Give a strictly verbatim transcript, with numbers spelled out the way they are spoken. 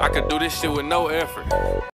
I could do this shit with no effort.